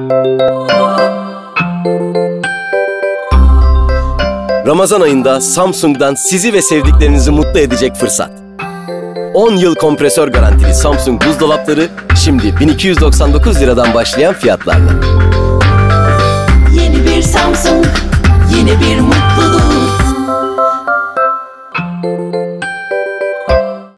Ramazan ayında Samsung'dan sizi ve sevdiklerinizi mutlu edecek fırsat. 10 yıl kompresör garantili Samsung buzdolapları şimdi 1299 liradan başlayan fiyatlarla. Yeni bir Samsung